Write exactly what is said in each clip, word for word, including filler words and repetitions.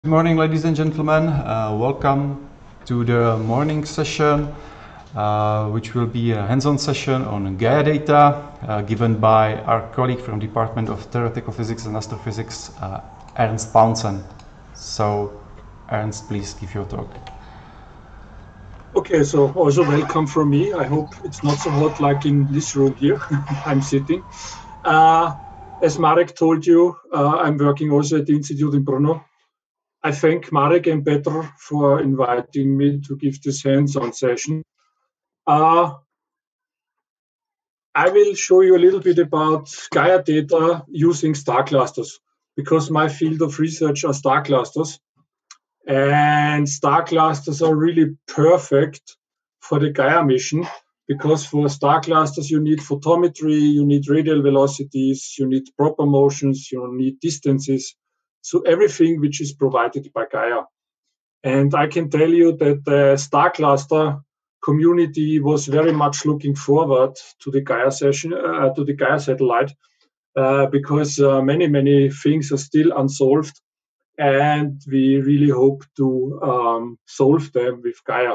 Good morning, ladies and gentlemen. Uh, welcome to the morning session, uh, which will be a hands-on session on Gaia data uh, given by our colleague from the Department of Theoretical Physics and Astrophysics, uh, Ernst Paunsen. So, Ernst, please give your talk. Okay, so also welcome from me. I hope it's not so hot like in this room here I'm sitting. Uh, as Marek told you, uh, I'm working also at the Institute in Brno. I thank Marek and Petr for inviting me to give this hands-on session. Uh, I will show you a little bit about Gaia data using star clusters, because my field of research are star clusters. And star clusters are really perfect for the Gaia mission, because for star clusters you need photometry, you need radial velocities, you need proper motions, you need distances. So everything which is provided by Gaia. And I can tell you that the star cluster community was very much looking forward to the Gaia session, uh, to the Gaia satellite, uh, because uh, many, many things are still unsolved. And we really hope to um, solve them with Gaia.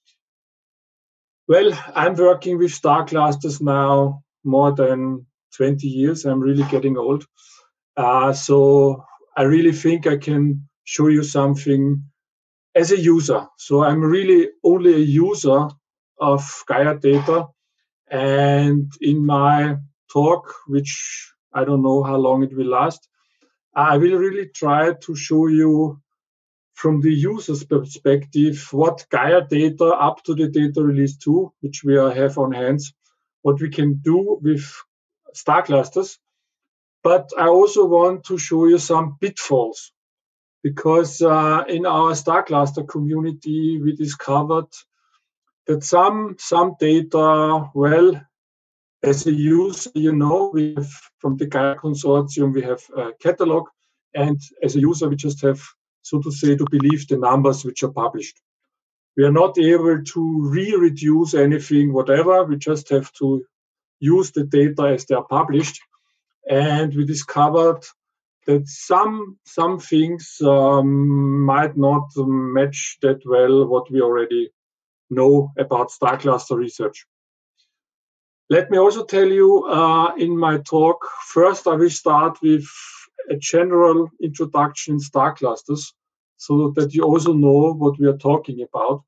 Well, I'm working with star clusters now more than twenty years. I'm really getting old. Uh, so I really think I can show you something as a user. So I'm really only a user of Gaia data. And in my talk, which I don't know how long it will last, I will really try to show you from the user's perspective what Gaia data up to the data release two, which we have on hands, what we can do with star clusters. But I also want to show you some pitfalls, because uh, in our star cluster community, we discovered that some, some data, well, as a user, you know, we have from the Gaia consortium, we have a catalog, and as a user, we just have, so to say, to believe the numbers which are published. We are not able to re-reduce anything, whatever. We just have to use the data as they are published. And we discovered that some some things um, might not match that well what we already know about star cluster research. Let me also tell you uh, in my talk, first I will start with a general introduction in star clusters, so that you also know what we are talking about.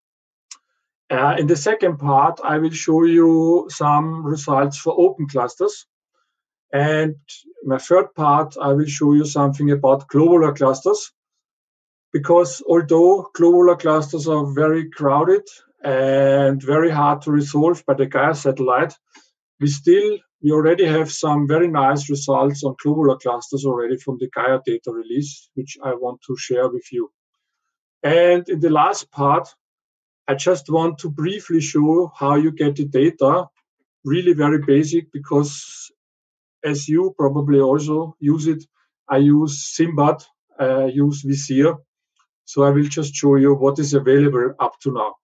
Uh, in the second part, I will show you some results for open clusters. And my third part, I will show you something about globular clusters, because although globular clusters are very crowded and very hard to resolve by the Gaia satellite, we still, we already have some very nice results on globular clusters already from the Gaia data release, which I want to share with you. And in the last part, I just want to briefly show how you get the data, really very basic, because as you probably also use it, I use SIMBAD, I use Vizier. So I will just show you what is available up to now.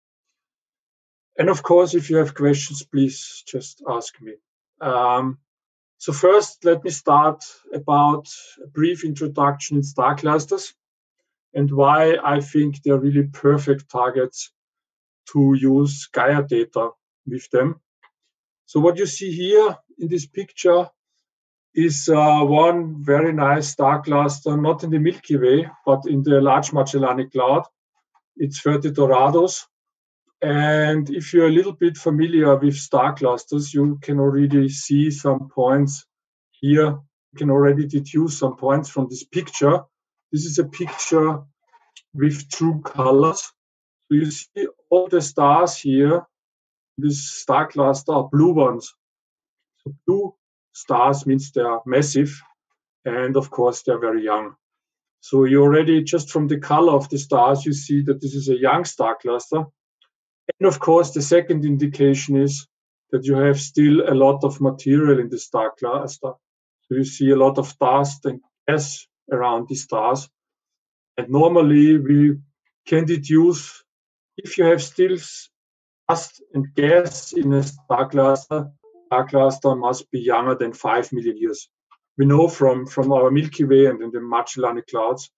And of course, if you have questions, please just ask me. Um, so first, let me start about a brief introduction in star clusters and why I think they're really perfect targets to use Gaia data with them. So what you see here in this picture is uh, one very nice star cluster, not in the Milky Way, but in the Large Magellanic Cloud. It's thirty Dorados. And if you're a little bit familiar with star clusters, you can already see some points here. You can already deduce some points from this picture. This is a picture with true colors. So you see all the stars here, this star cluster are blue ones. So blue stars means they are massive, and of course they're very young. So you already, just from the color of the stars, you see that this is a young star cluster. And of course, the second indication is that you have still a lot of material in the star cluster. So you see a lot of dust and gas around the stars. And normally we can deduce, if you have still dust and gas in a star cluster, star cluster must be younger than five million years. We know from, from our Milky Way and in the Magellanic Clouds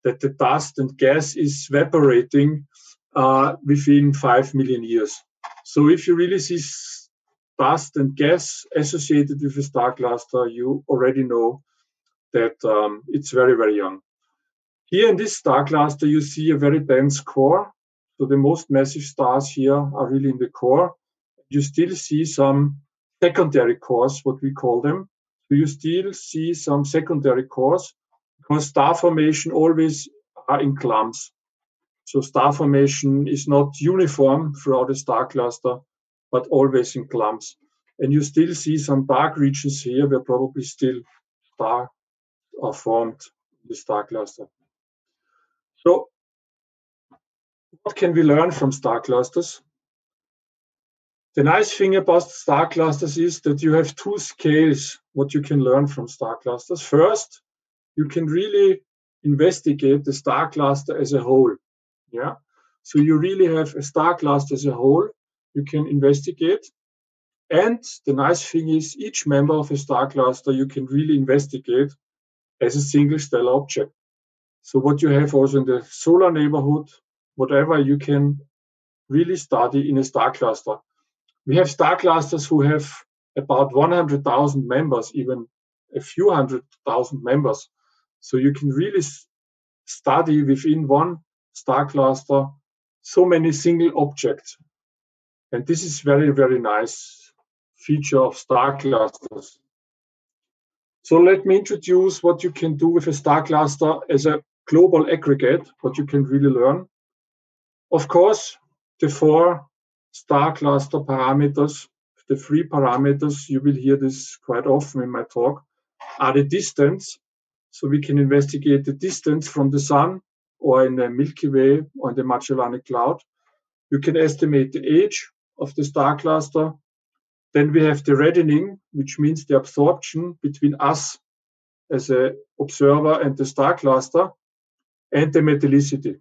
that the dust and gas is evaporating uh, within five million years. So if you really see dust and gas associated with a star cluster, you already know that um, it's very, very young. Here in this star cluster, you see a very dense core. So the most massive stars here are really in the core. You still see some secondary cores, what we call them. So you still see some secondary cores because star formation always are in clumps. So star formation is not uniform throughout the star cluster, but always in clumps. And you still see some dark regions here where probably still stars are formed in the star cluster. So what can we learn from star clusters? The nice thing about star clusters is that you have two scales what you can learn from star clusters. First, you can really investigate the star cluster as a whole. Yeah. So you really have a star cluster as a whole you can investigate. And the nice thing is each member of a star cluster you can really investigate as a single stellar object. So what you have also in the solar neighborhood, whatever you can really study in a star cluster. We have star clusters who have about one hundred thousand members, even a few hundred thousand members. So you can really study within one star cluster so many single objects. And this is very, very nice feature of star clusters. So let me introduce what you can do with a star cluster as a global aggregate, what you can really learn. Of course, the four star cluster parameters, the three parameters, you will hear this quite often in my talk, are the distance. So we can investigate the distance from the sun or in the Milky Way or in the Magellanic Cloud. You can estimate the age of the star cluster. Then we have the reddening, which means the absorption between us as an observer and the star cluster, and the metallicity.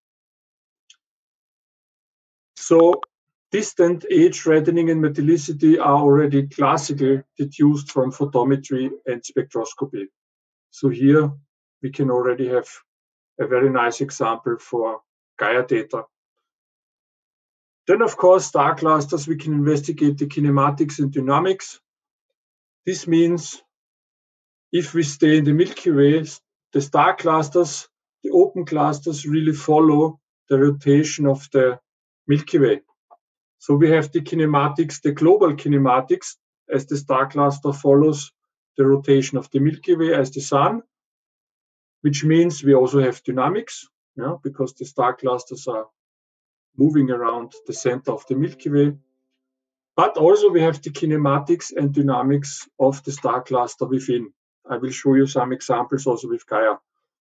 So distant, age, reddening, and metallicity are already classically deduced from photometry and spectroscopy. So here we can already have a very nice example for Gaia data. Then, of course, star clusters, we can investigate the kinematics and dynamics. This means if we stay in the Milky Way, the star clusters, the open clusters really follow the rotation of the Milky Way. So we have the kinematics, the global kinematics, as the star cluster follows the rotation of the Milky Way as the sun, which means we also have dynamics, you know, because the star clusters are moving around the center of the Milky Way. But also we have the kinematics and dynamics of the star cluster within. I will show you some examples also with Gaia.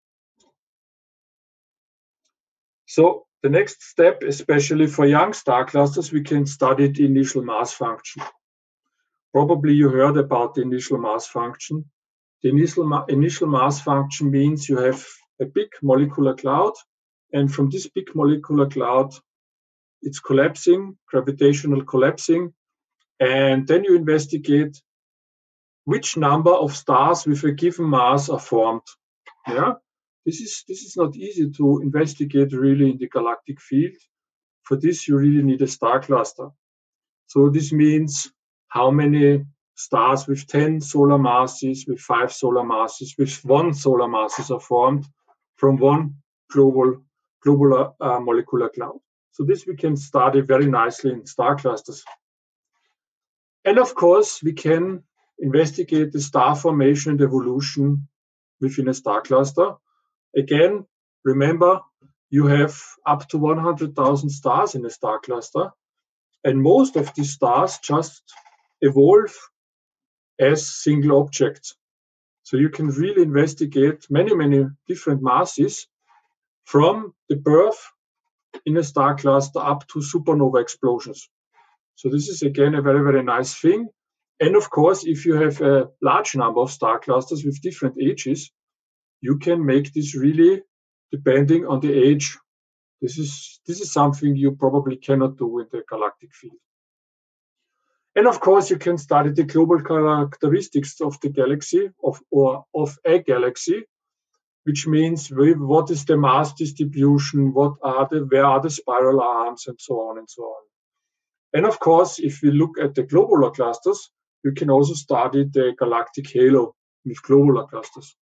So the next step, especially for young star clusters, we can study the initial mass function. Probably you heard about the initial mass function. The initial, ma initial mass function means you have a big molecular cloud, and from this big molecular cloud, it's collapsing, gravitational collapsing, and then you investigate which number of stars with a given mass are formed. Yeah, this is this is not easy to investigate really in the galactic field. For this, you really need a star cluster. So this means how many stars with ten solar masses, with five solar masses, with one solar masses are formed from one global global uh, molecular cloud. So this we can study very nicely in star clusters. And of course, we can investigate the star formation and evolution within a star cluster. Again, remember, you have up to one hundred thousand stars in a star cluster, and most of these stars just evolve as single objects. So you can really investigate many, many different masses from the birth in a star cluster up to supernova explosions. So this is again a very, very nice thing. And of course, if you have a large number of star clusters with different ages, you can make this really depending on the age. This is, this is something you probably cannot do in the galactic field. And of course, you can study the global characteristics of the galaxy of, or of a galaxy. which means what is the mass distribution, what are the, where are the spiral arms, and so on and so on. And of course, if we look at the globular clusters, you can also study the galactic halo with globular clusters.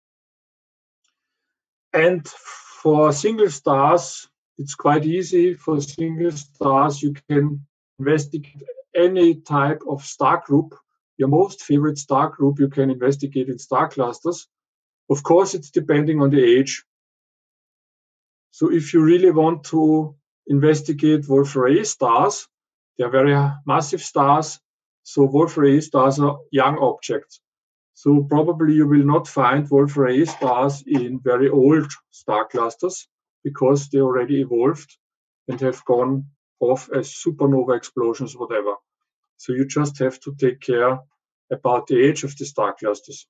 And for single stars, it's quite easy. For single stars, you can investigate any type of star group. Your most favorite star group you can investigate in star clusters. Of course, it's depending on the age. So if you really want to investigate Wolf-Rayet stars, they are very massive stars. So Wolf-Rayet stars are young objects. So probably you will not find Wolf-Rayet stars in very old star clusters because they already evolved and have gone off as supernova explosions, whatever. So you just have to take care about the age of the star clusters.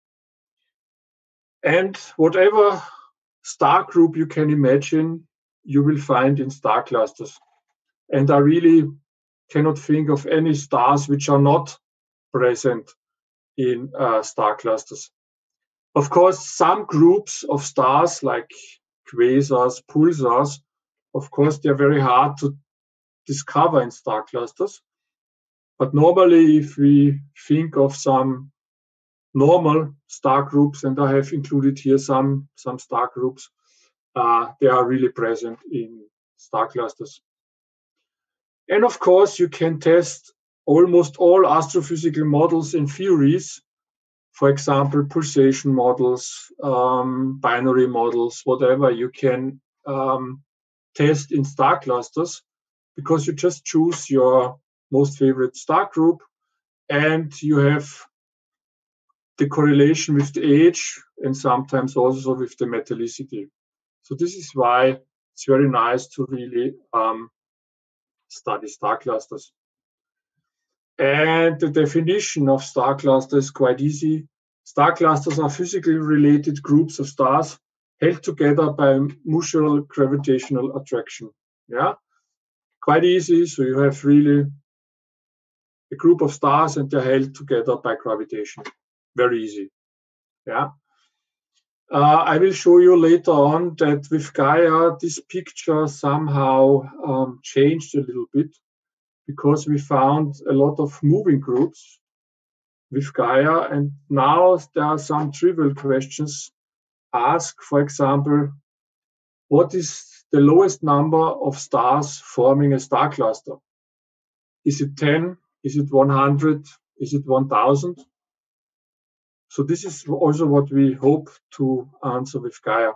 And whatever star group you can imagine, you will find in star clusters. And I really cannot think of any stars which are not present in uh, star clusters. Of course, some groups of stars like quasars, pulsars, of course, they're very hard to discover in star clusters. But normally, if we think of some normal star groups, and I have included here some, some star groups, uh, they are really present in star clusters. And of course, you can test almost all astrophysical models and theories. For example, pulsation models, um, binary models, whatever you can um, test in star clusters, because you just choose your most favorite star group and you have the correlation with the age and sometimes also with the metallicity. So this is why it's very nice to really um, study star clusters. And the definition of star cluster is quite easy. Star clusters are physically related groups of stars held together by mutual gravitational attraction. Yeah, quite easy. So you have really a group of stars and they're held together by gravitation. Very easy. Yeah. Uh, I will show you later on that with Gaia, this picture somehow um, changed a little bit, because we found a lot of moving groups with Gaia, and now there are some trivial questions asked. For example, what is the lowest number of stars forming a star cluster? Is it ten? Is it one hundred? Is it one thousand? So this is also what we hope to answer with Gaia.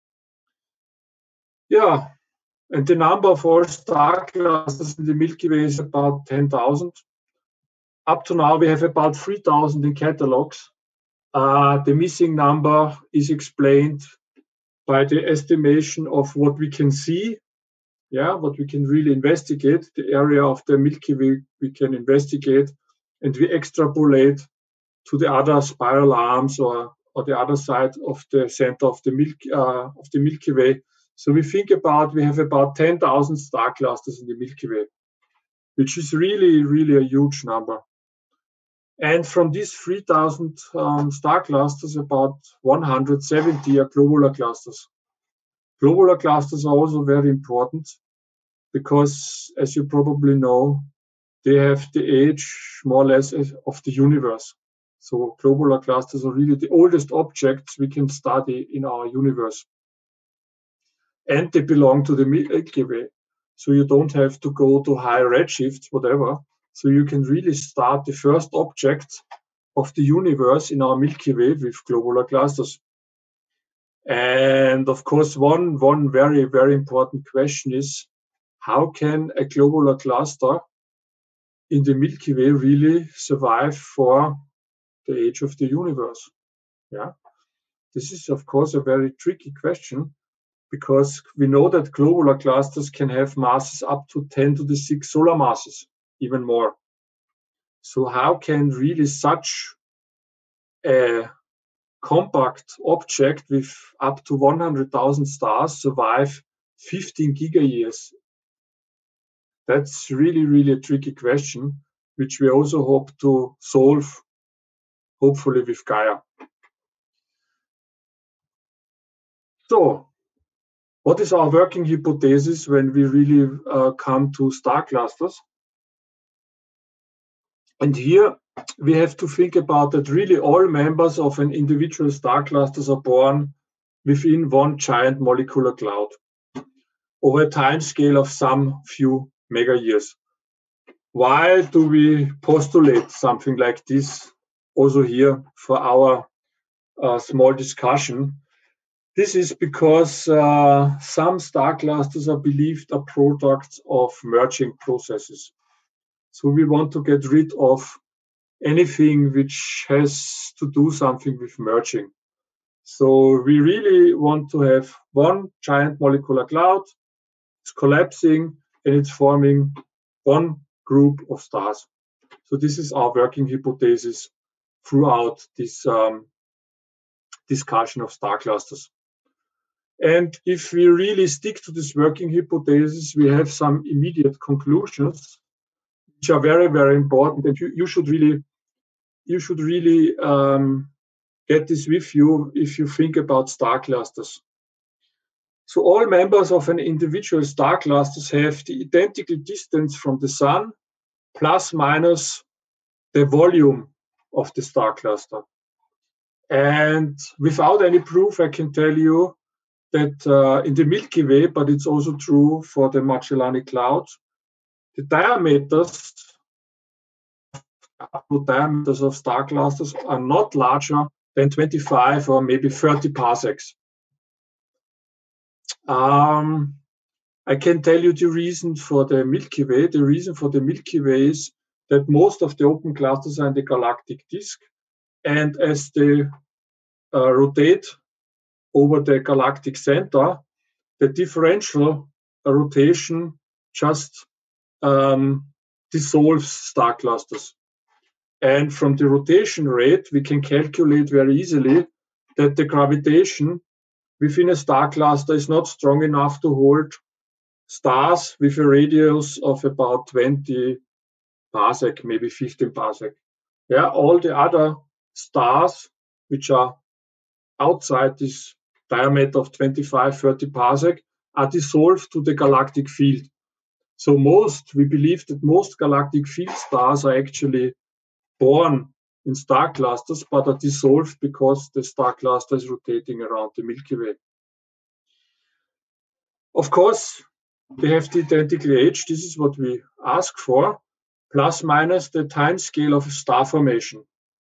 Yeah, and the number of all star clusters in the Milky Way is about ten thousand. Up to now, we have about three thousand in catalogs. Uh, the missing number is explained by the estimation of what we can see, yeah, what we can really investigate, the area of the Milky Way we can investigate, and we extrapolate to the other spiral arms or, or the other side of the center of the, Milky, uh, of the Milky Way. So we think about, we have about ten thousand star clusters in the Milky Way, which is really, really a huge number. And from these three thousand um, star clusters, about one hundred seventy are globular clusters. Globular clusters are also very important because, as you probably know, they have the age more or less of the universe. So globular clusters are really the oldest objects we can study in our universe. And they belong to the Milky Way. So you don't have to go to high redshifts, whatever. So you can really start the first objects of the universe in our Milky Way with globular clusters. And of course, one, one very, very important question is, how can a globular cluster in the Milky Way really survive for the age of the universe? Yeah, this is of course a very tricky question, because we know that globular clusters can have masses up to ten to the six solar masses, even more. So how can really such a compact object with up to one hundred thousand stars survive fifteen gigayears? That's really, really a tricky question, which we also hope to solve, hopefully with Gaia. So, what is our working hypothesis when we really uh, come to star clusters? And here we have to think about that really all members of an individual star clusters are born within one giant molecular cloud over a time scale of some few mega years. Why do we postulate something like this also here for our uh, small discussion? This is because uh, some star clusters are believed are products of merging processes. So we want to get rid of anything which has to do something with merging. So we really want to have one giant molecular cloud, it's collapsing and it's forming one group of stars. So this is our working hypothesis throughout this um, discussion of star clusters. And if we really stick to this working hypothesis, we have some immediate conclusions, which are very, very important. And you, you should really, you should really um, get this with you if you think about star clusters. So all members of an individual star clusters have the identical distance from the sun plus minus the volume of the star cluster. And without any proof, I can tell you that uh, in the Milky Way, but it's also true for the Magellanic Clouds, the diameters, diameters of star clusters are not larger than twenty-five or maybe thirty parsecs. Um, I can tell you the reason for the Milky Way. The reason for the Milky Way is that most of the open clusters are in the galactic disk, and as they uh, rotate over the galactic center, the differential rotation just um, dissolves star clusters. And from the rotation rate, we can calculate very easily that the gravitation within a star cluster is not strong enough to hold stars with a radius of about twenty parsec, maybe fifteen parsec. Yeah, all the other stars which are outside this diameter of twenty-five, thirty parsec are dissolved to the galactic field. So most, we believe that most galactic field stars are actually born in star clusters, but are dissolved because the star cluster is rotating around the Milky Way. Of course, they have the identical age. This is what we ask for, plus minus the time scale of star formation.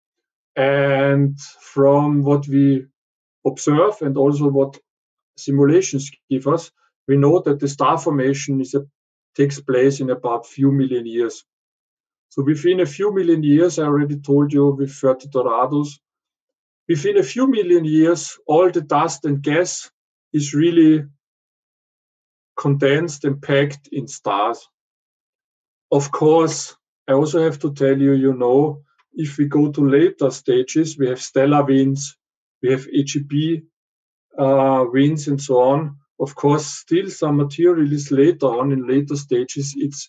And from what we observe and also what simulations give us, we know that the star formation is a, takes place in about few million years. So within a few million years, I already told you with thirty Dorados, within a few million years, all the dust and gas is really condensed and packed in stars. Of course, I also have to tell you, you know, if we go to later stages, we have stellar winds, we have H E B uh, winds and so on. Of course, still some material is later on in later stages. It's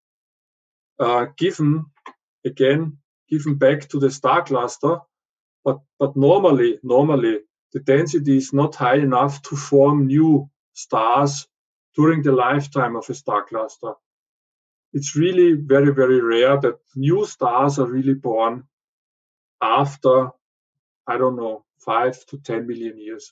uh, given, again, given back to the star cluster, but, but normally, normally, the density is not high enough to form new stars during the lifetime of a star cluster. It's really very, very rare that new stars are really born after, I don't know, five to ten million years.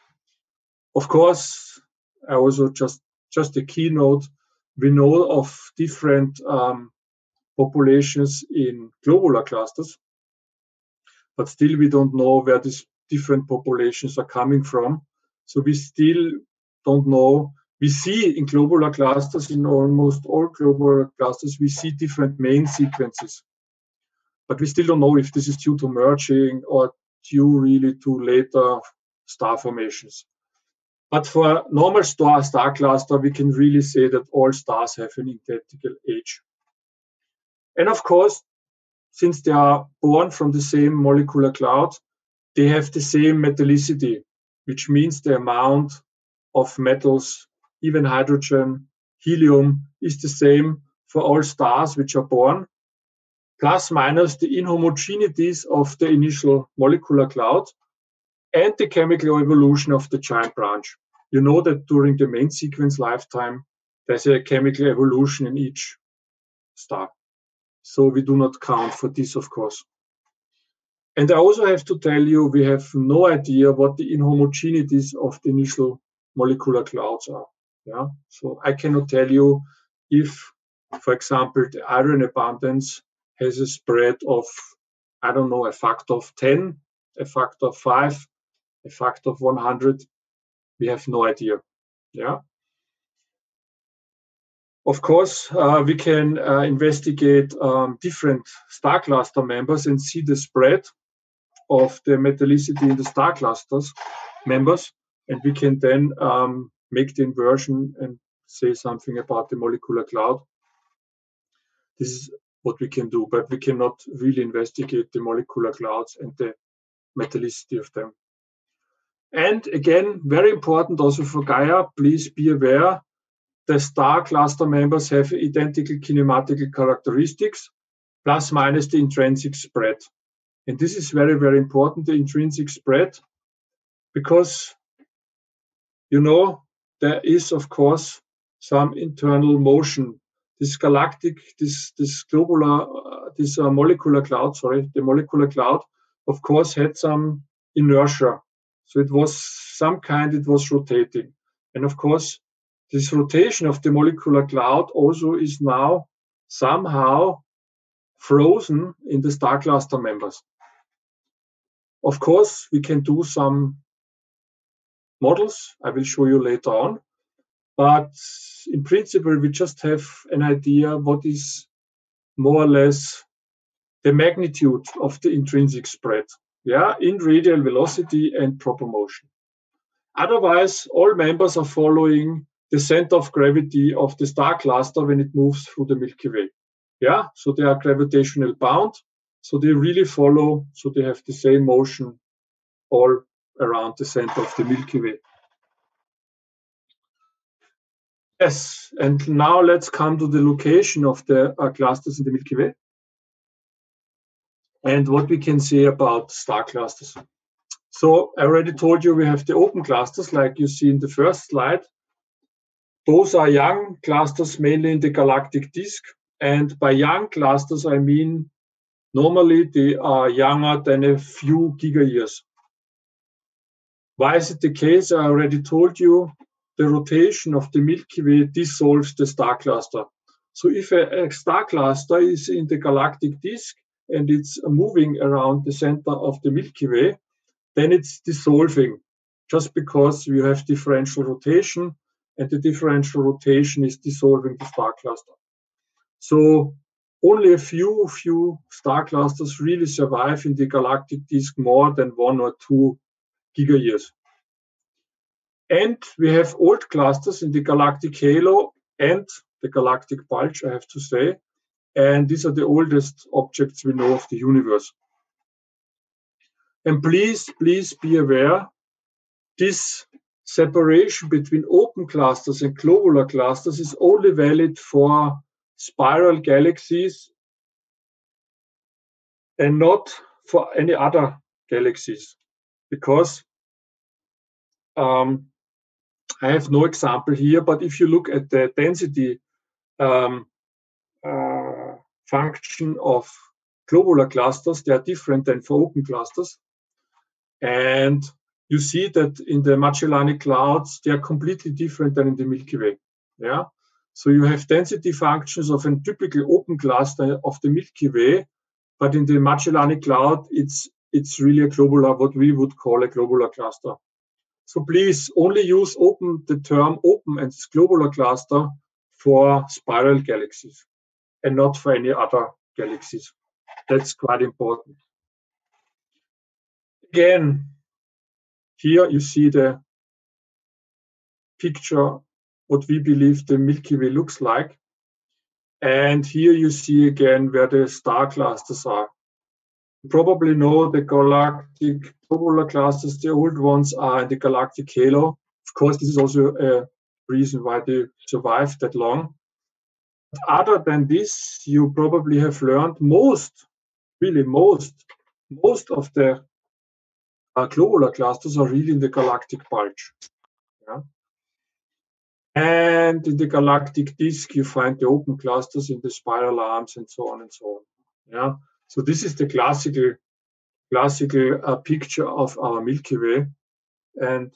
Of course, I also just, just a keynote, we know of different um, populations in globular clusters, but still we don't know where these different populations are coming from. So we still don't know. We see in globular clusters, in almost all globular clusters, we see different main sequences. But we still don't know if this is due to merging or due really to later star formations. But for normal star, star cluster, we can really say that all stars have an identical age. And of course, since they are born from the same molecular cloud, they have the same metallicity, which means the amount of metals, even hydrogen, helium, is the same for all stars which are born, plus minus the inhomogeneities of the initial molecular cloud. and the chemical evolution of the giant branch. You know that during the main sequence lifetime, there's a chemical evolution in each star. So we do not count for this, of course. And I also have to tell you, we have no idea what the inhomogeneities of the initial molecular clouds are. Yeah, so I cannot tell you if, for example, the iron abundance has a spread of, I don't know, a factor of ten, a factor of five, a factor of one hundred. We have no idea. Yeah. Of course, uh, we can uh, investigate um, different star cluster members and see the spread of the metallicity in the star clusters members, and we can then um, make the inversion and say something about the molecular cloud. This is what we can do, but we cannot really investigate the molecular clouds and the metallicity of them. And again, very important also for Gaia, please be aware, the star cluster members have identical kinematical characteristics, plus minus the intrinsic spread. And this is very, very important, the intrinsic spread, because, you know, there is, of course, some internal motion. This galactic, this, this globular, uh, this uh, molecular cloud, sorry, the molecular cloud, of course, had some inertia. So it was some kind, it was rotating. And of course, this rotation of the molecular cloud also is now somehow frozen in the star cluster members. Of course, we can do some models. I will show you later on. But in principle, we just have an idea what is more or less the magnitude of the intrinsic spread, yeah, in radial velocity and proper motion. Otherwise, all members are following the center of gravity of the star cluster when it moves through the Milky Way. Yeah, so they are gravitational bound. So they really follow, so they have the same motion all around the center of the Milky Way. Yes, and now let's come to the location of the uh, clusters in the Milky Way and what we can say about star clusters. So I already told you we have the open clusters, like you see in the first slide. Those are young clusters, mainly in the galactic disk. And by young clusters, I mean normally they are younger than a few gigayears. Why is it the case? I already told you the rotation of the Milky Way dissolves the star cluster. So if a, a star cluster is in the galactic disk and it's moving around the center of the Milky Way, then it's dissolving just because you have differential rotation, and the differential rotation is dissolving the star cluster. So only a few, few star clusters really survive in the galactic disk more than one or two gigayears. And we have old clusters in the galactic halo and the galactic bulge, I have to say. And these are the oldest objects we know of the universe. And please, please be aware, this separation between open clusters and globular clusters is only valid for spiral galaxies and not for any other galaxies, because um, I have no example here, but if you look at the density um, uh, function of globular clusters, they are different than for open clusters. And you see that in the Magellanic Clouds, they are completely different than in the Milky Way. Yeah. So you have density functions of a typical open cluster of the Milky Way, but in the Magellanic Cloud, it's it's really a globular, what we would call a globular cluster. So please only use open the term open and globular cluster for spiral galaxies and not for any other galaxies. That's quite important. Again, here you see the picture, what we believe the Milky Way looks like. And here you see again where the star clusters are. You probably know the galactic globular clusters, the old ones are in the galactic halo. Of course, this is also a reason why they survived that long. But other than this, you probably have learned most, really most, most of the uh, globular clusters are really in the galactic bulge. Yeah? And in the galactic disk, you find the open clusters in the spiral arms and so on and so on. Yeah. So this is the classical, classical uh, picture of our Milky Way. And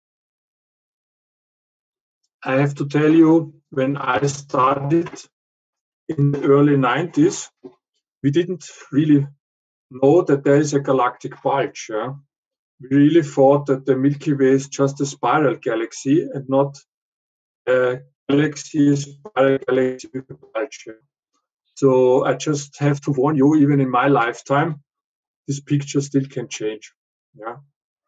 I have to tell you, when I started in the early nineties, we didn't really know that there is a galactic bulge. Yeah? We really thought that the Milky Way is just a spiral galaxy and not a galaxy, a spiral galaxy with a bulge. Yeah? So I just have to warn you, even in my lifetime, this picture still can change. Yeah.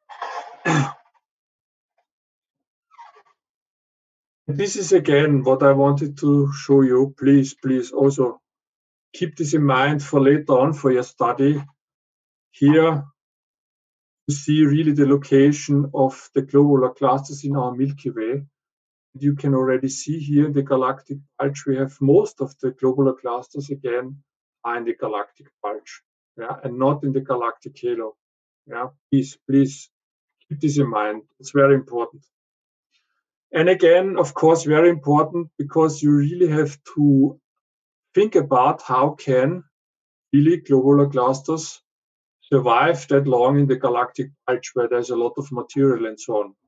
This is again what I wanted to show you. Please, please also keep this in mind for later on for your study. Here you see really the location of the globular clusters in our Milky Way. You can already see here in the galactic bulge, we have most of the globular clusters again are in the galactic bulge, yeah, and not in the galactic halo. Yeah, please, please keep this in mind. It's very important. And again, of course, very important because you really have to think about how can really globular clusters survive that long in the galactic bulge where there's a lot of material and so on.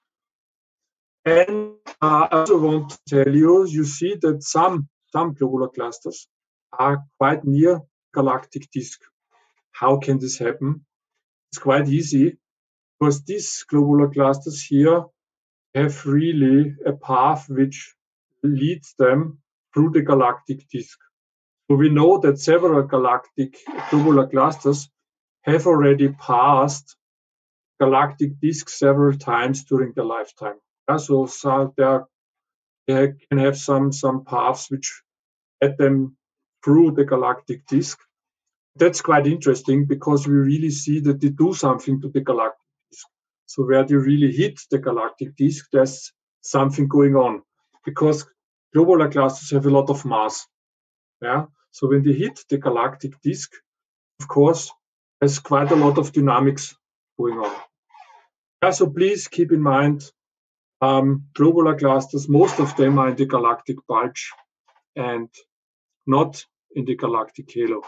And uh, I also want to tell you, you see that some, some globular clusters are quite near galactic disk. How can this happen? It's quite easy because these globular clusters here have really a path which leads them through the galactic disk. So we know that several galactic globular clusters have already passed galactic disk several times during their lifetime. Yeah, so, so there, they can have some, some paths which get them through the galactic disk. That's quite interesting because we really see that they do something to the galactic disk. So where they really hit the galactic disk, there's something going on because globular clusters have a lot of mass. Yeah. So when they hit the galactic disk, of course, there's quite a lot of dynamics going on. Yeah, so please keep in mind, um, globular clusters, most of them are in the galactic bulge and not in the galactic halo.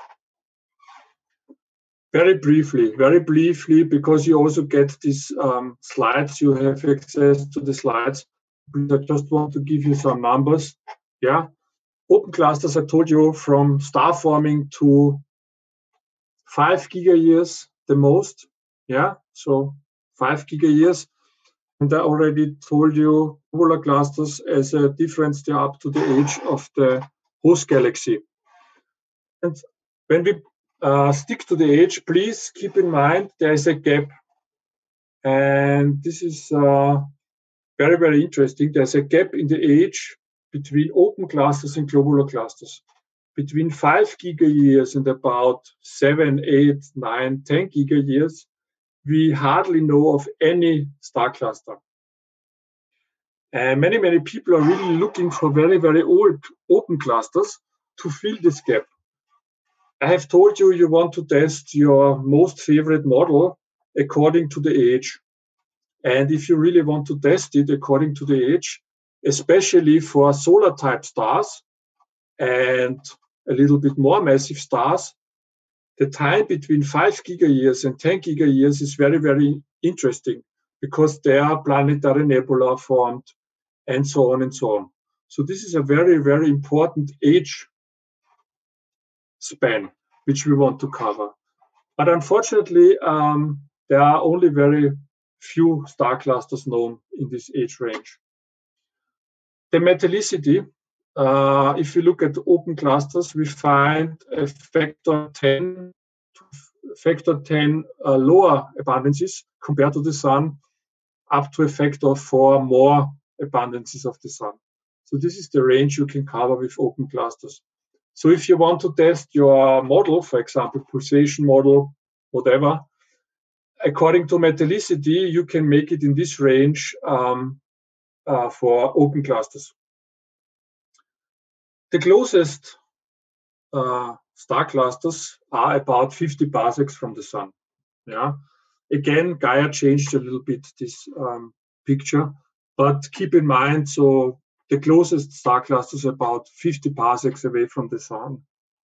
Very briefly, very briefly, because you also get these um, slides, you have access to the slides. I just want to give you some numbers. Yeah, open clusters, I told you, from star forming to five gigayears the most. Yeah, so five gigayears. And I already told you globular clusters as a difference, they're up to the age of the host galaxy. And when we uh, stick to the age, please keep in mind there is a gap. And this is uh, very, very interesting. There's a gap in the age between open clusters and globular clusters. Between five gigayears and about seven, eight, nine, ten gigayears, we hardly know of any star cluster. And many, many people are really looking for very, very old open clusters to fill this gap. I have told you you want to test your most favorite model according to the age. And if you really want to test it according to the age, especially for solar type stars and a little bit more massive stars, the time between five gigayears and ten gigayears is very, very interesting because there are planetary nebula formed and so on and so on. So this is a very, very important age span which we want to cover. But unfortunately, um, there are only very few star clusters known in this age range. The metallicity, uh, if you look at open clusters, we find a factor ten, factor ten uh, lower abundances compared to the sun, up to a factor of four more abundances of the sun. So this is the range you can cover with open clusters. So if you want to test your model, for example, pulsation model, whatever, according to metallicity, you can make it in this range um, uh, for open clusters. The closest uh, star clusters are about fifty parsecs from the sun. Yeah, Again, Gaia changed a little bit this um, picture, but keep in mind, so the closest star cluster is about fifty parsecs away from the sun.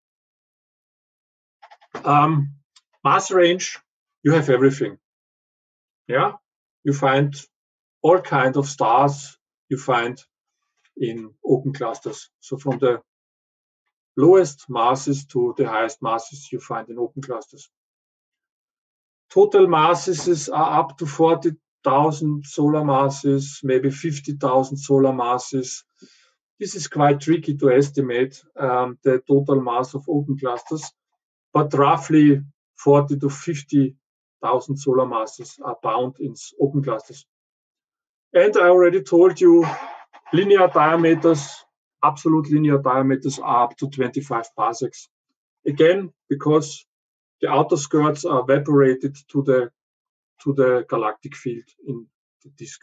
Um, mass range, you have everything. Yeah, you find all kinds of stars you find in open clusters. So from the lowest masses to the highest masses you find in open clusters. Total masses are up to forty thousand solar masses, maybe fifty thousand solar masses. This is quite tricky to estimate um, the total mass of open clusters, but roughly forty to fifty thousand solar masses are bound in open clusters. And I already told you linear diameters, absolute linear diameters are up to twenty-five parsecs. Again, because the outer skirts are evaporated to the to the galactic field in the disk.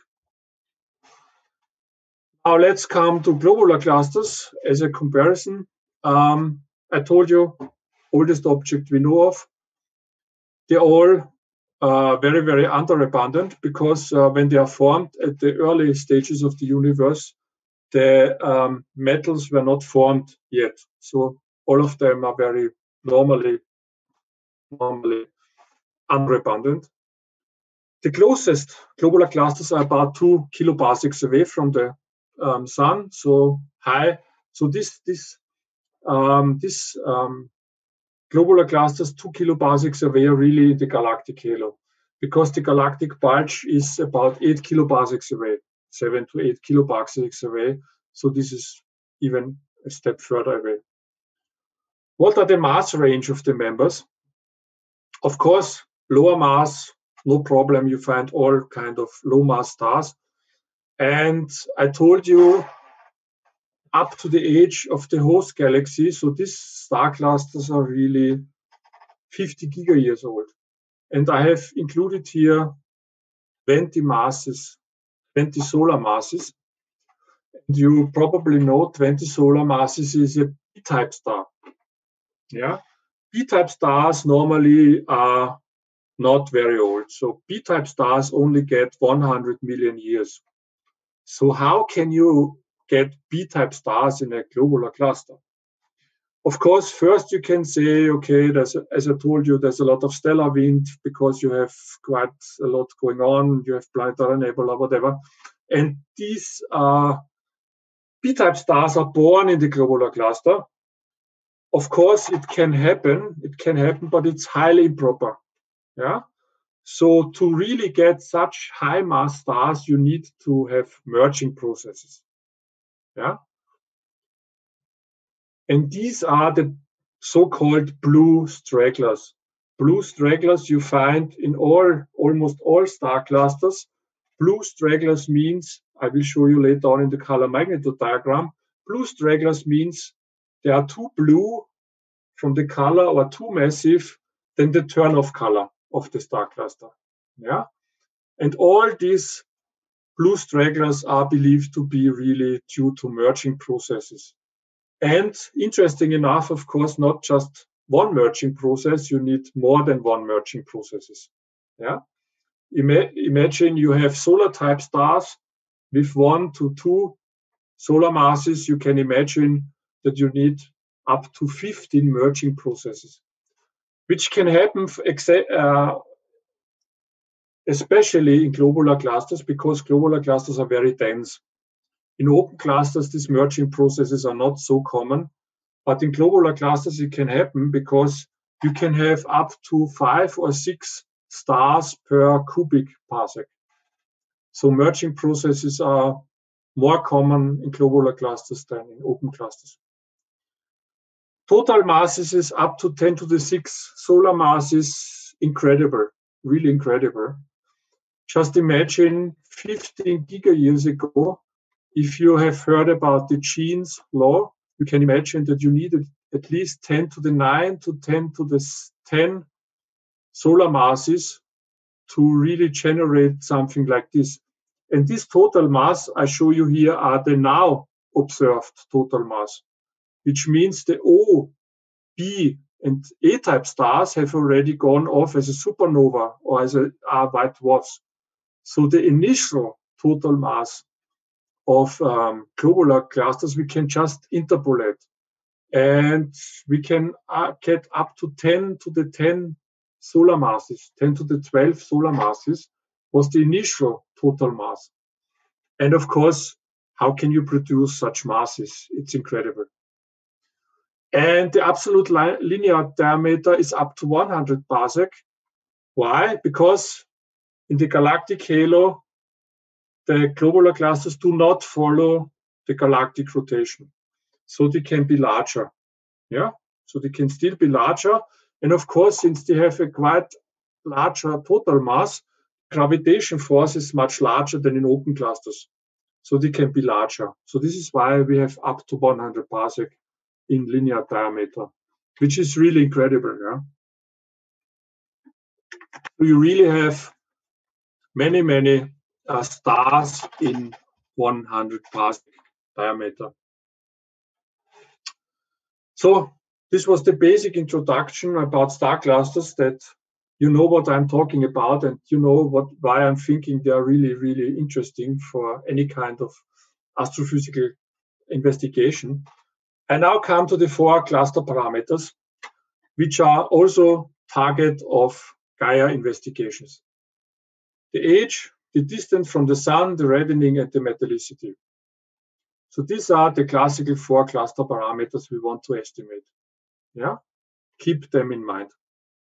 Now let's come to globular clusters as a comparison. Um, I told you, oldest object we know of. They're all uh, very, very underabundant because uh, when they are formed at the early stages of the universe, the um, metals were not formed yet. So all of them are very normally, normally underabundant. The closest globular clusters are about two kiloparsecs away from the um, sun, so high. So this this um, this um, globular clusters two kiloparsecs away are really the galactic halo, because the galactic bulge is about eight kiloparsecs away, seven to eight kiloparsecs away. So this is even a step further away. What are the mass range of the members? Of course, lower mass, no problem. You find all kind of low mass stars. And I told you up to the age of the host galaxy. So these star clusters are really fifty gigayears old. And I have included here twenty masses, twenty solar masses. And you probably know twenty solar masses is a B-type star. Yeah, B-type stars normally are not very old. So B-type stars only get one hundred million years. So how can you get B-type stars in a globular cluster? Of course, first you can say, okay, there's, as I told you, there's a lot of stellar wind because you have quite a lot going on. You have planetary nebula, whatever. And these uh, B-type stars are born in the globular cluster. Of course, it can happen. It can happen, but it's highly improper. Yeah. So to really get such high mass stars, you need to have merging processes. Yeah. And these are the so-called blue stragglers. Blue stragglers you find in all, almost all star clusters. Blue stragglers means, I will show you later on in the color magnitude diagram, blue stragglers means they are too blue from the color or too massive than the turn-off color of the star cluster. Yeah, and all these blue stragglers are believed to be really due to merging processes. And interesting enough, of course, not just one merging process, you need more than one merging processes. Yeah, Ima- imagine you have solar type stars with one to two solar masses. You can imagine that you need up to fifteen merging processes, which can happen uh, especially in globular clusters, because globular clusters are very dense. In open clusters, these merging processes are not so common, but in globular clusters, it can happen because you can have up to five or six stars per cubic parsec. So merging processes are more common in globular clusters than in open clusters. Total masses is up to ten to the six solar masses. Incredible, really incredible. Just imagine fifteen gigayears ago, if you have heard about the Jeans law, you can imagine that you needed at least ten to the nine to ten to the ten solar masses to really generate something like this. And this total mass I show you here are the now observed total mass, which means the O B And A-type stars have already gone off as a supernova or as a, are white dwarfs. So the initial total mass of um, globular clusters we can just interpolate. And we can uh, get up to ten to the ten solar masses, ten to the twelve solar masses was the initial total mass. And of course, how can you produce such masses? It's incredible. And the absolute li linear diameter is up to one hundred parsec. Why? Because in the galactic halo, the globular clusters do not follow the galactic rotation. So they can be larger. Yeah, so they can still be larger. And of course, since they have a quite larger total mass, gravitation force is much larger than in open clusters. So they can be larger. So this is why we have up to one hundred parsec in linear diameter, which is really incredible. Yeah? So you really have many, many uh, stars in one hundred parsec diameter. So this was the basic introduction about star clusters, that you know what I'm talking about and you know what why I'm thinking they are really, really interesting for any kind of astrophysical investigation. I now come to the four cluster parameters, which are also target of Gaia investigations. The age, the distance from the sun, the reddening, and the metallicity. So these are the classical four cluster parameters we want to estimate. Yeah, keep them in mind.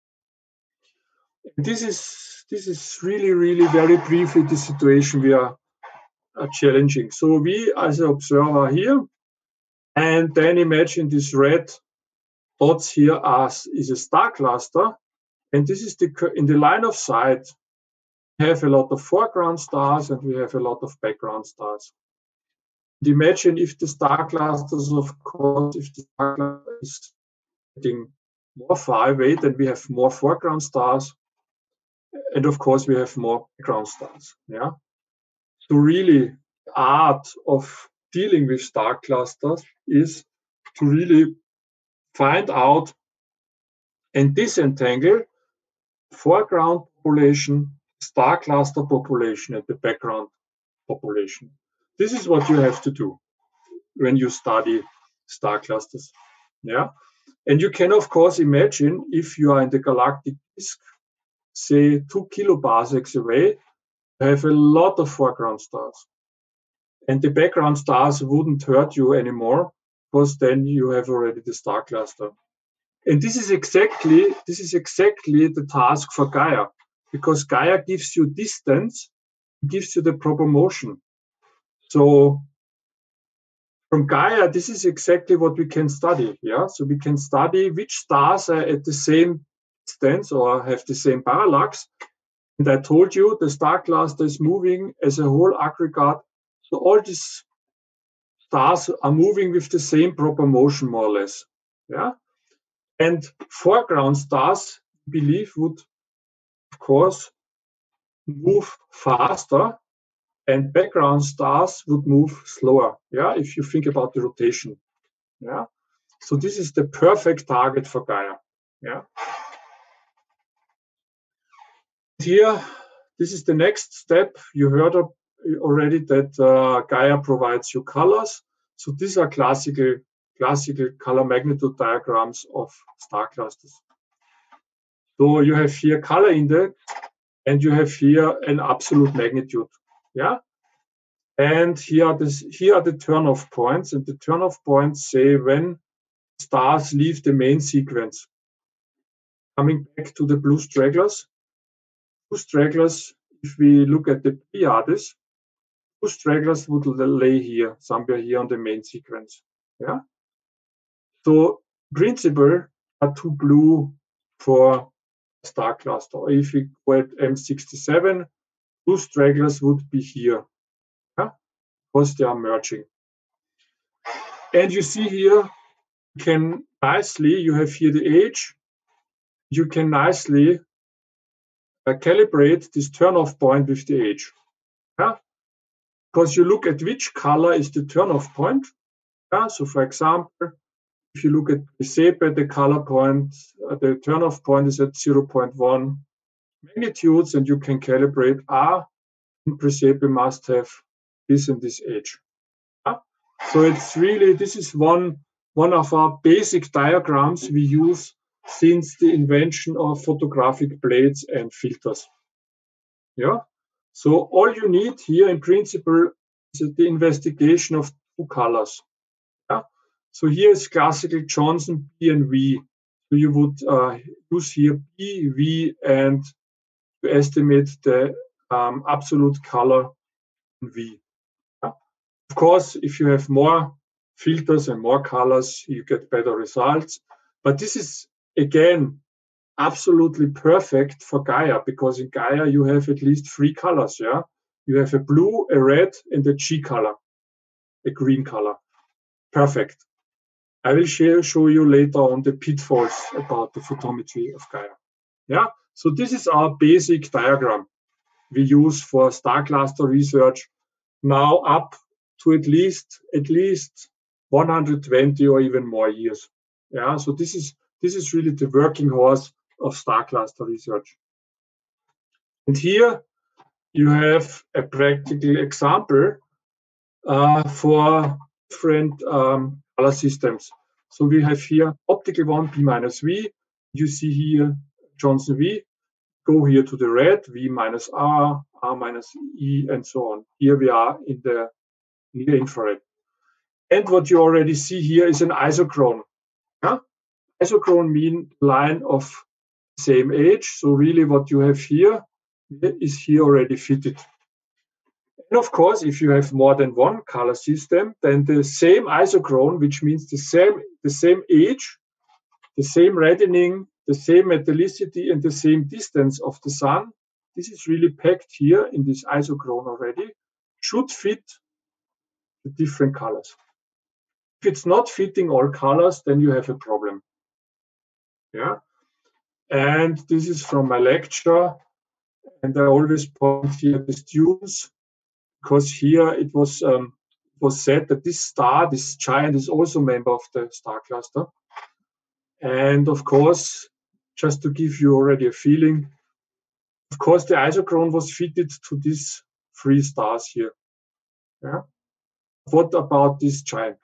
This is this is really, really very briefly the situation we are, are challenging. So we as an observer here, and then imagine this red dots here as is a star cluster, and this is the in the line of sight. We have a lot of foreground stars and we have a lot of background stars. And imagine if the star clusters, of course, if the star cluster is getting more far away, then we have more foreground stars. And of course, we have more background stars. Yeah. So really, the art of dealing with star clusters is to really find out and disentangle foreground population, star cluster population, and the background population. This is what you have to do when you study star clusters. Yeah. And you can, of course, imagine if you are in the galactic disk, say two kiloparsecs away, you have a lot of foreground stars. And the background stars wouldn't hurt you anymore, because then you have already the star cluster. And this is exactly this is exactly the task for Gaia, because Gaia gives you distance, gives you the proper motion. So from Gaia, this is exactly what we can study. Yeah, so we can study which stars are at the same distance or have the same parallax. And I told you the star cluster is moving as a whole aggregate. So all these stars are moving with the same proper motion, more or less. Yeah, and foreground stars, we believe, would of course move faster, and background stars would move slower. Yeah, if you think about the rotation. Yeah, so this is the perfect target for Gaia. Yeah. Here, this is the next step. You heard already that uh, Gaia provides you colors. So these are classical, classical color magnitude diagrams of star clusters. So you have here color index, and you have here an absolute magnitude. Yeah. And here are, this, here are the turn-off points, and the turn-off points say when stars leave the main sequence. Coming back to the blue stragglers, blue stragglers, if we look at the Pleiades, blue stragglers would lay here, somewhere here on the main sequence. Yeah. So, principle are too blue for a star cluster. Or if we go at M sixty-seven, blue stragglers would be here. Yeah, because they are merging. And you see here, you can nicely, you have here the age, you can nicely uh, calibrate this turn-off point with the age. Yeah? Because you look at which color is the turn-off point. Yeah? So for example, If you look at Presepe, the color point, uh, the turn-off point is at zero point one magnitudes, and you can calibrate, ah, Presepe must have this and this age. Yeah? So it's really, this is one, one of our basic diagrams we use since the invention of photographic plates and filters. Yeah. So all you need here in principle is the investigation of two colors. Yeah. So here is classical Johnson B and V. So you would uh, use here B, V, and to estimate the um, absolute color in V. Yeah. Of course, if you have more filters and more colors, you get better results. But this is, again, absolutely perfect for Gaia, because in Gaia you have at least three colors. Yeah, you have a blue, a red, and a G color, a green color. Perfect. I will share, show you later on the pitfalls about the photometry of Gaia. Yeah, so this is our basic diagram we use for star cluster research, now up to at least at least one hundred twenty or even more years. Yeah, so this is this is really the working horse of star cluster research. And here you have a practical example uh, for different um, color systems. So we have here optical one, P minus V. You see here Johnson V. Go here to the red, V minus R, R minus E, and so on. Here we are in the near infrared. And what you already see here is an isochrone. Yeah? Isochrone mean line of same age. So really what you have here is here already fitted. And of course, if you have more than one color system, then the same isochrone, which means the same, the same age, the same reddening, the same metallicity, and the same distance of the sun, this is really packed here in this isochrone already, should fit the different colors. If it's not fitting all colors, then you have a problem. Yeah. And this is from my lecture. And I always point here the students, because here it was um, was said that this star, this giant, is also a member of the star cluster. And of course, just to give you already a feeling, of course, the isochrone was fitted to these three stars here. Yeah. What about this giant?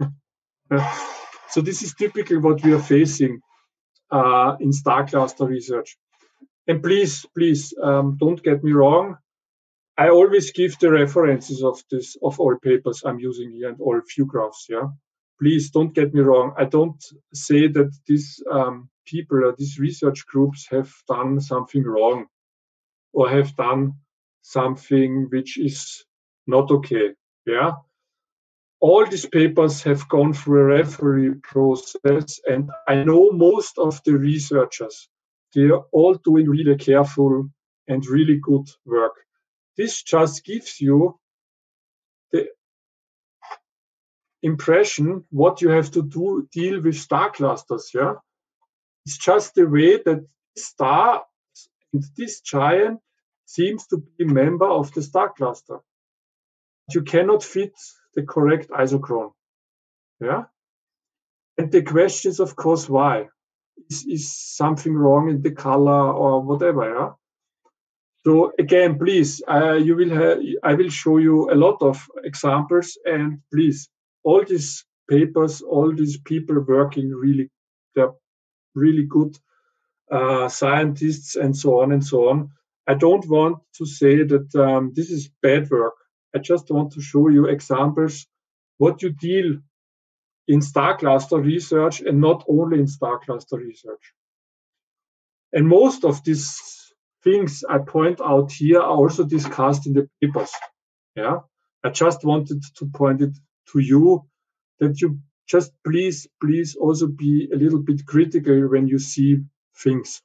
So this is typically what we are facing uh, in star cluster research. And please, please, um, don't get me wrong. I always give the references of this of all papers I'm using here and all view graphs. Yeah, please don't get me wrong. I don't say that these um, people or these research groups have done something wrong or have done something which is not okay. Yeah, all these papers have gone through a referee process, and I know most of the researchers. They are all doing really careful and really good work. This just gives you the impression what you have to do deal with star clusters. Yeah, it's just the way that this star and this giant seems to be a member of the star cluster. You cannot fit the correct isochrone. Yeah, and the question is, of course, why? Is, is something wrong in the color or whatever? Yeah. So again, please, uh, you will have, I will show you a lot of examples, and please, all these papers, all these people working really, they're really good uh, scientists and so on and so on. I don't want to say that um, this is bad work. I just want to show you examples what you deal in star cluster research and not only in star cluster research. And most of these things I point out here are also discussed in the papers. Yeah, I just wanted to point it to you that you just please, please also be a little bit critical when you see things.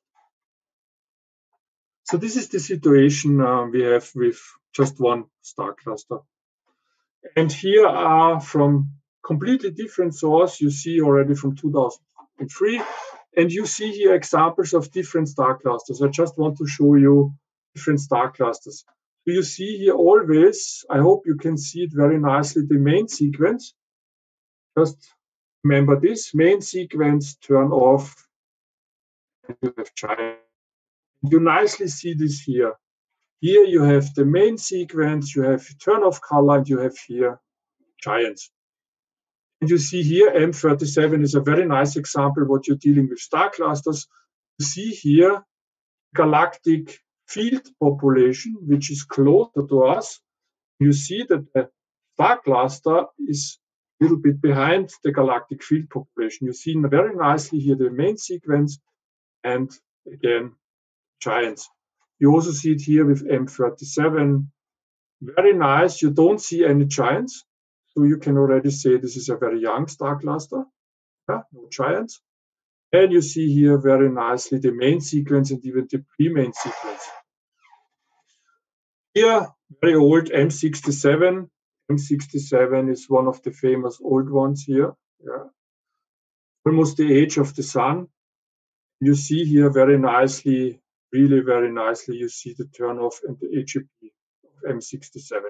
So this is the situation uh, we have with just one star cluster. And here are from completely different source. You see already from two thousand three. And you see here examples of different star clusters. I just want to show you different star clusters. So you see here always, I hope you can see it very nicely, the main sequence. Just Remember this main sequence, turn off, and you have giant. You nicely see this here. Here you have the main sequence, you have turn off color, and you have here giants. And you see here M thirty-seven is a very nice example what you're dealing with star clusters. You see here galactic field population, which is closer to us. You see that the star cluster is a little bit behind the galactic field population. You see very nicely here the main sequence and again giants. You also see it here with M thirty-seven. Very nice. You don't see any giants. So you can already say this is a very young star cluster. Yeah, no giants. And you see here very nicely the main sequence and even the pre-main sequence. Here, very old M sixty-seven. M sixty-seven is one of the famous old ones here. Yeah. Almost the age of the sun. You see here very nicely, really very nicely, you see the turn-off and the H E P of M sixty-seven.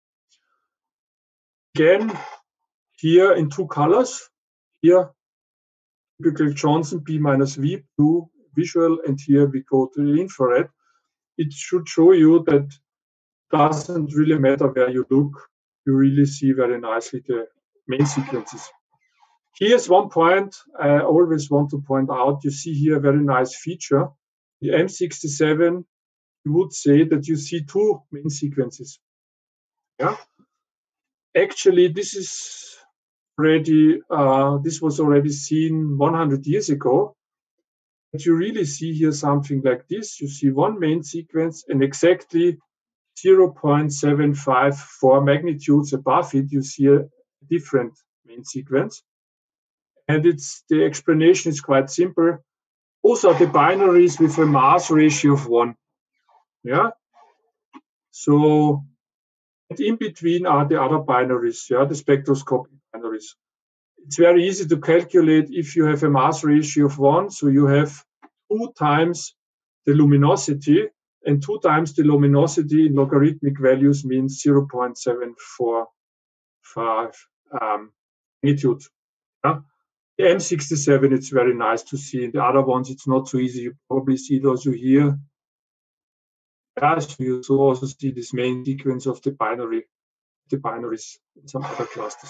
Again, here in two colors. Here, typical Johnson P minus V, blue visual, and here we go to the infrared. It should show you that doesn't really matter where you look. You really see very nicely the main sequences. Here's one point I always want to point out. You see here a very nice feature. The M sixty-seven, you would say that you see two main sequences. Yeah. Actually, this is already uh, this was already seen one hundred years ago. But you really see here something like this. You see one main sequence and exactly zero point seven five four magnitudes above it, you see a different main sequence. And it's the explanation is quite simple. Those are the binaries with a mass ratio of one. Yeah. So and in between are the other binaries, yeah, the spectroscopic binaries. It's very easy to calculate if you have a mass ratio of one, so you have two times the luminosity, and two times the luminosity in logarithmic values means zero point seven four five um, magnitude. Yeah? The M sixty-seven, it's very nice to see. In the other ones, it's not so easy. You probably see it also here. Yeah, so you also see this main sequence of the binary, the binaries in some other clusters.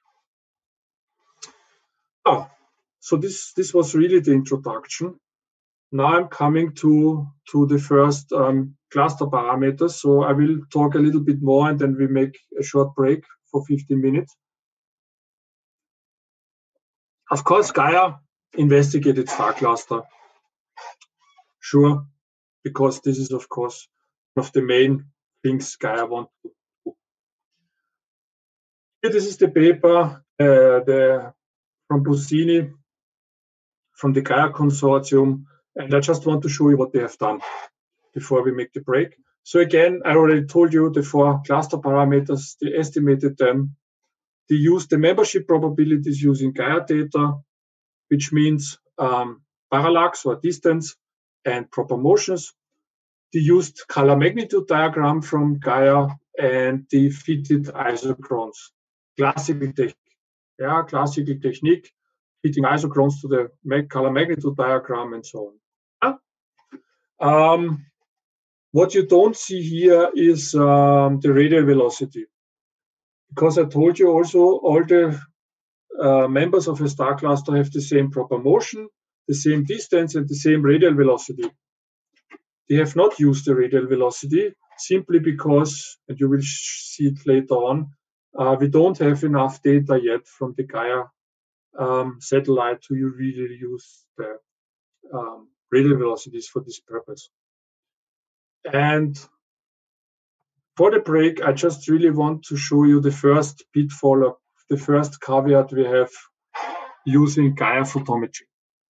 Oh, so this this was really the introduction. Now I'm coming to to the first um, cluster parameters. So I will talk a little bit more, and then we make a short break for fifteen minutes. Of course, Gaia investigated star cluster. Sure, because this is of course one of the main things Gaia wants to do. Here, this is the paper uh, the, from Busini, from the Gaia Consortium, and I just want to show you what they have done before we make the break. So again, I already told you the four cluster parameters, they estimated them. They used the membership probabilities using Gaia data, which means um, parallax or distance and proper motions. They used color magnitude diagram from Gaia, and they fitted isochrones. Classical technique, yeah, classical technique, fitting isochrones to the color magnitude diagram and so on. Yeah? Um, what you don't see here is um, the radial velocity, because I told you also all the uh, members of a star cluster have the same proper motion, the same distance, and the same radial velocity. They have not used the radial velocity simply because, and you will see it later on, uh, we don't have enough data yet from the Gaia um, satellite to really use the um, radial velocities for this purpose. And for the break, I just really want to show you the first pitfall, of the first caveat we have using Gaia photometry.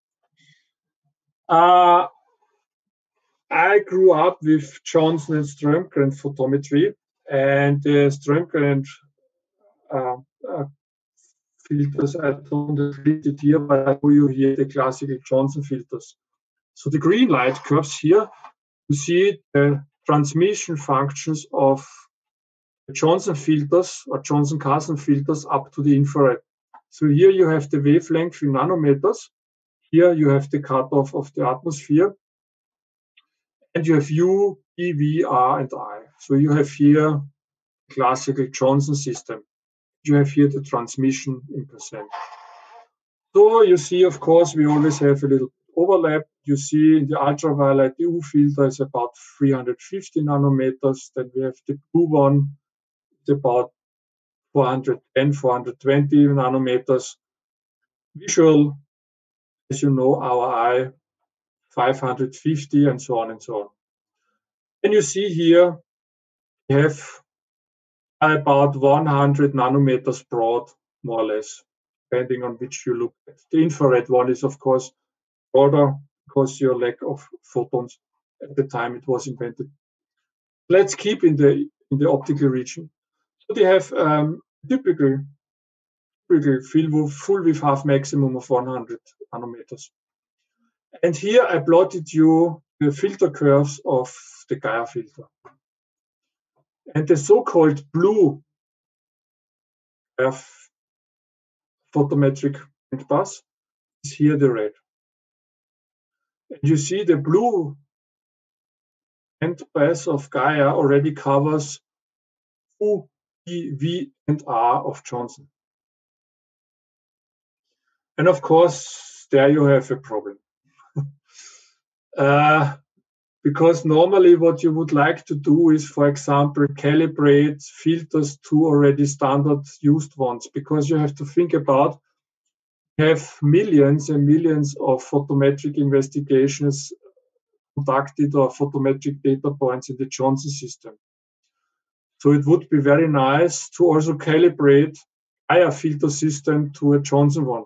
Uh, I grew up with Johnson and Strömgren photometry, and the Strömgren uh, uh, filters, I don't have it here, but I show you here the classical Johnson filters. So the green light curves here, you see the transmission functions of the Johnson filters or Johnson-Carson filters up to the infrared. So here you have the wavelength in nanometers. Here you have the cutoff of the atmosphere. And you have U, P, V, R, and I. So you have here classical Johnson system. You have here the transmission in percent. So you see, of course, we always have a little overlap. You see in the ultraviolet, the U filter is about three hundred fifty nanometers. Then we have the blue one, it's about four hundred ten, four hundred twenty nanometers. Visual, as you know, our eye, five hundred fifty, and so on and so on. And you see here, we have about one hundred nanometers broad, more or less, depending on which you look at. The infrared one is, of course, broader because your lack of photons at the time it was invented. Let's keep in the in the optical region. So they have um, typical, typical field with full width half maximum of one hundred nanometers. And here I plotted you the filter curves of the Gaia filter. And the so-called blue curve photometric bandpass is here the red. And you see the blue bandpass of Gaia already covers U, P, V, and R of Johnson. And of course, there you have a problem. uh, because normally what you would like to do is, for example, calibrate filters to already standard used ones, because you have to think about have millions and millions of photometric investigations conducted or photometric data points in the Johnson system. So it would be very nice to also calibrate Gaia filter system to a Johnson one.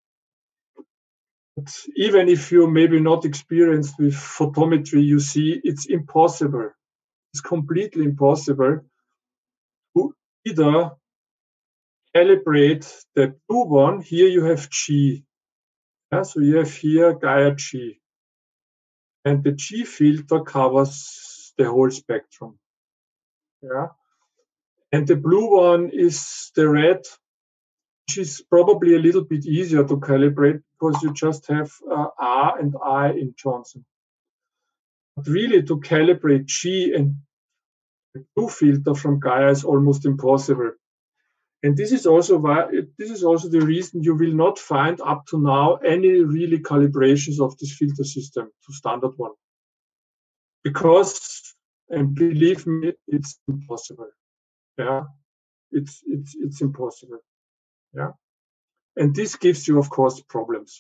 But even if you're maybe not experienced with photometry, you see it's impossible. It's completely impossible to either calibrate the blue one. Here you have G. Yeah, so you have here Gaia G. And the G filter covers the whole spectrum. Yeah. And the blue one is the red, which is probably a little bit easier to calibrate because you just have uh, R and I in Johnson. But really to calibrate G and the blue filter from Gaia is almost impossible. And this is also why this is also the reason you will not find up to now any really calibrations of this filter system to standard one. Because, and believe me, it's impossible. Yeah, it's it's it's impossible. Yeah, and this gives you, of course, problems.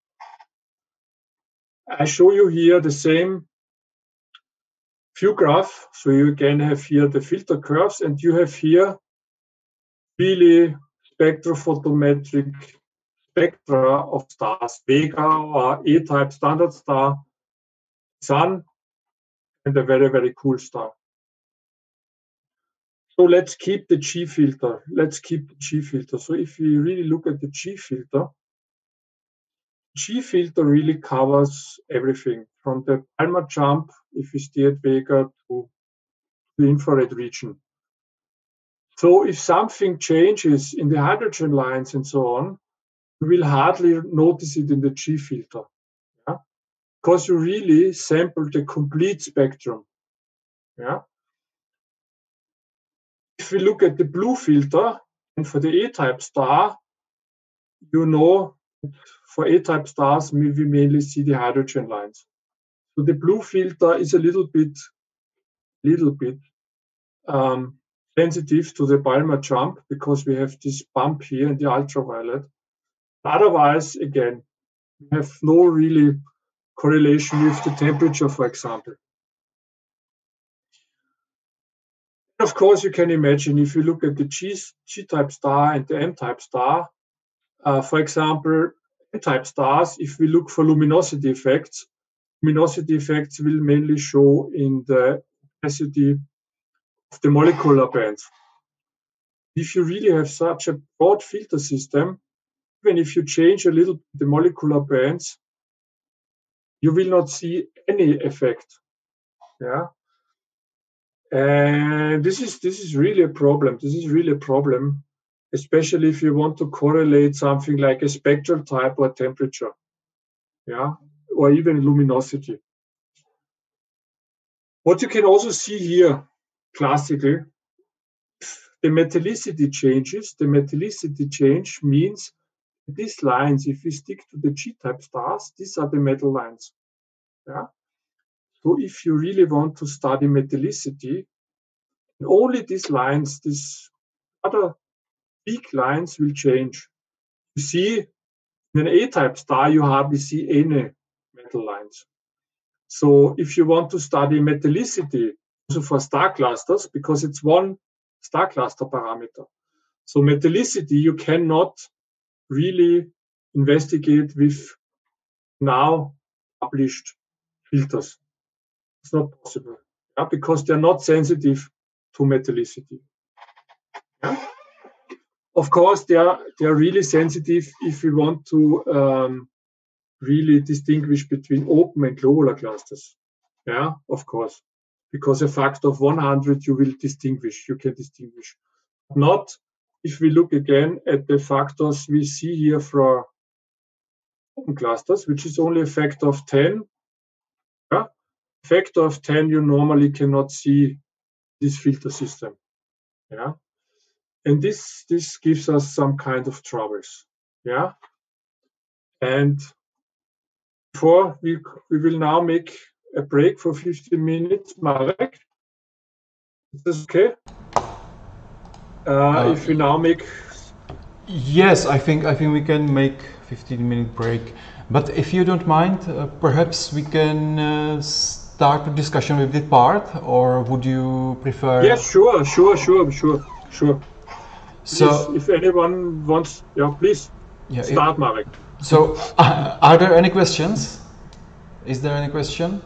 I show you here the same view graph. So you again have here the filter curves, and you have here really spectrophotometric spectra of stars, Vega or A-type standard star, Sun, and a very, very cool star. So let's keep the G filter. Let's keep the G filter. So if we really look at the G filter, G filter really covers everything from the Balmer jump, if we stay at Vega, to the infrared region. So if something changes in the hydrogen lines and so on, you will hardly notice it in the G filter. Yeah? Because you really sample the complete spectrum. Yeah? If we look at the blue filter, and for the A-type star, you know, for A-type stars, we mainly see the hydrogen lines. So the blue filter is a little bit, little bit um, sensitive to the Balmer jump because we have this bump here in the ultraviolet. Otherwise, again, we have no really correlation with the temperature, for example. Of course, you can imagine if you look at the G, G-type star and the M-type star, uh, for example, M-type stars, if we look for luminosity effects, luminosity effects will mainly show in the opacity of the molecular bands. If you really have such a broad filter system, even if you change a little the molecular bands, you will not see any effect. Yeah. And this is this is really a problem. This is really a problem. especially if you want to correlate something like a spectral type or temperature, yeah, or even luminosity. What you can also see here, classically, the metallicity changes. The metallicity change means these lines, if we stick to the G-type stars, these are the metal lines. Yeah. So if you really want to study metallicity, only these lines, these other peak lines will change. You see, in an A-type star, you hardly see any metal lines. So if you want to study metallicity, also for star clusters, because it's one star cluster parameter. So metallicity, you cannot really investigate with now published filters. It's not possible, yeah, because they're not sensitive to metallicity. Yeah? Of course, they are, they are really sensitive if we want to um, really distinguish between open and globular clusters. Yeah, of course, because a factor of one hundred you will distinguish, you can distinguish. Not if we look again at the factors we see here for open clusters, which is only a factor of ten. Yeah? Factor of ten, you normally cannot see this filter system. Yeah, and this this gives us some kind of troubles. Yeah, and before we we will now make a break for fifteen minutes, Marek. Is this okay? Uh, uh, if we now make. Yes, I think I think we can make fifteen minute break. But if you don't mind, uh, perhaps we can uh, start a discussion with this part, or would you prefer? Yes, sure, sure, sure, sure, sure. So, please, if anyone wants, yeah, please yeah, start, it, Marek. So, uh, are there any questions? Is there any question?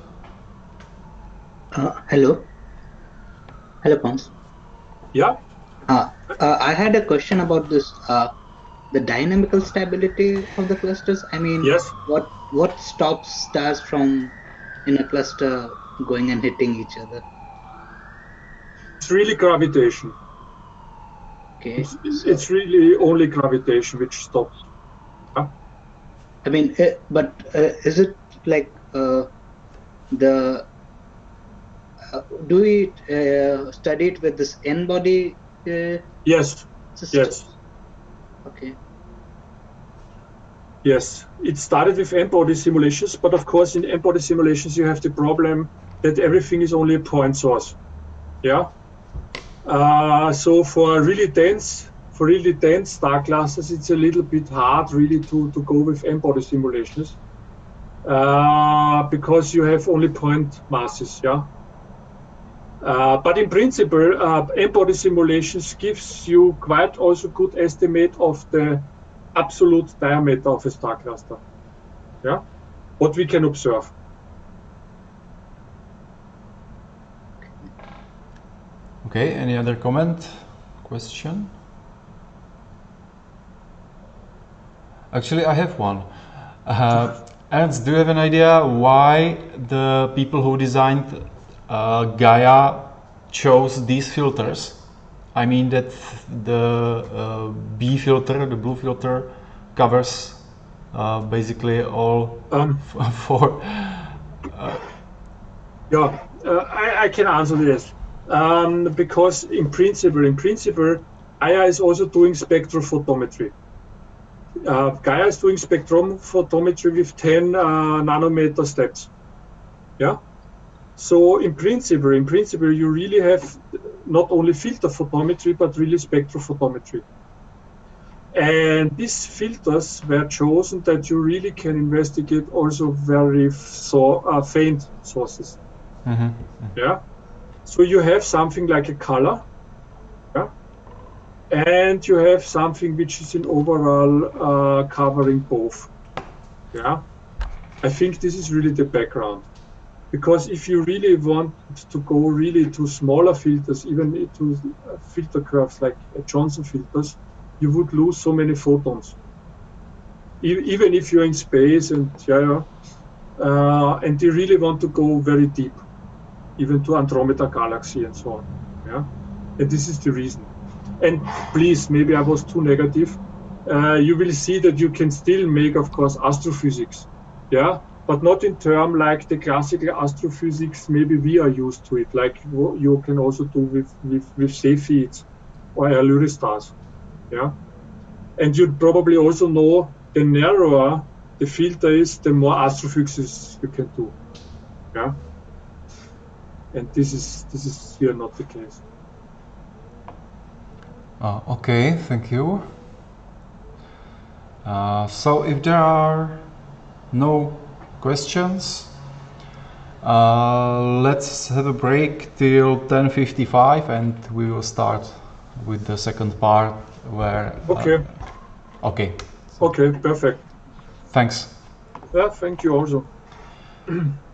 Uh, hello. Hello, Pons. Yeah. Uh, uh, I had a question about this. Uh, the dynamical stability of the clusters. I mean, yes. What what stops stars from in a cluster going and hitting each other? It's really gravitation. Okay. It's, so, it's really only gravitation which stops. Huh? I mean, uh, but uh, is it like uh, the uh, do we uh, study it with this n-body? Uh, yes. system? Yes. Okay. Yes, it started with n-body simulations, but of course in n-body simulations you have the problem that everything is only a point source. Yeah. Uh, so for really dense, for really dense star clusters, it's a little bit hard really to to go with n-body simulations uh, because you have only point masses. Yeah. Uh, but in principle, uh, n-body simulations gives you quite also good estimate of the absolute diameter of a star cluster. Yeah, what we can observe. Okay, any other comment, question? Actually, I have one. Uh, Ernst, do you have an idea why the people who designed uh, Gaia chose these filters? I mean that the uh, B filter, the blue filter, covers uh, basically all um, four. Uh, yeah, uh, I, I can answer this um, because in principle, in principle, Gaia is also doing spectrophotometry. Uh, Gaia is doing spectrophotometry with ten uh, nanometer steps. Yeah. So in principle, in principle, you really have not only filter photometry, but really spectrophotometry. And these filters were chosen that you really can investigate also very so, uh, faint sources. Mm-hmm. Yeah. So you have something like a color. Yeah. And you have something which is in overall uh, covering both. Yeah. I think this is really the background. Because if you really want to go really to smaller filters, even to filter curves like Johnson filters, you would lose so many photons. Even if you're in space and yeah, uh, and you really want to go very deep, even to Andromeda galaxy and so on. Yeah, and this is the reason. And please, maybe I was too negative. Uh, you will see that you can still make, of course, astrophysics, yeah, but not in term like the classical astrophysics maybe we are used to it, like you can also do with with, with Cepheids or Alluring stars, yeah. And you'd probably also know the narrower the filter is, the more astrophysics you can do, yeah. And this is this is here not the case. Uh, okay, thank you. Uh, so if there are no questions, uh, let's have a break till ten fifty-five and we will start with the second part where... Okay. Uh, okay. Okay, perfect. Thanks. Yeah, thank you also.